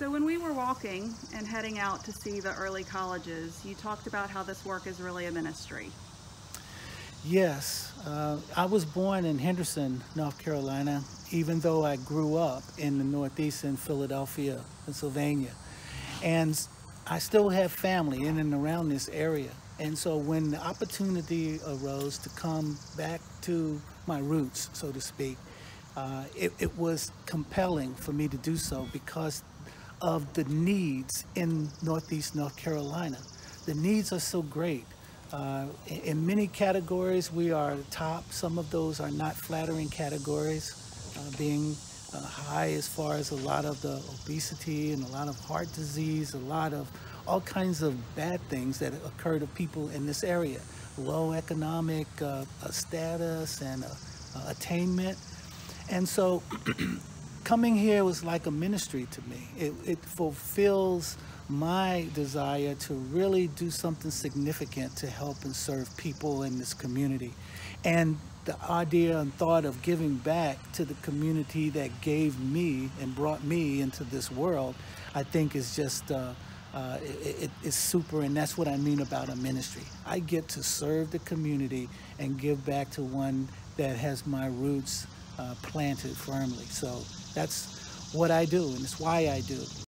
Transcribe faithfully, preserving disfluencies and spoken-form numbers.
So when we were walking and heading out to see the early colleges, you talked about how this work is really a ministry. Yes, uh, I was born in Henderson, North Carolina, even though I grew up in the Northeast in Philadelphia, Pennsylvania. And I still have family in and around this area. And so when the opportunity arose to come back to my roots, so to speak, uh, it, it was compelling for me to do so because of the needs in Northeast North Carolina. The needs are so great. Uh, in many categories, we are top. Some of those are not flattering categories, uh, being uh, high as far as a lot of the obesity and a lot of heart disease, a lot of all kinds of bad things that occur to people in this area. Low economic uh, uh, status and uh, uh, attainment. And so coming here was like a ministry to me. It, it fulfills my desire to really do something significant to help and serve people in this community. And the idea and thought of giving back to the community that gave me and brought me into this world, I think is just, uh, uh, it, it's super, and that's what I mean about a ministry. I get to serve the community and give back to one that has my roots uh, planted firmly. So that's what I do, and it's why I do.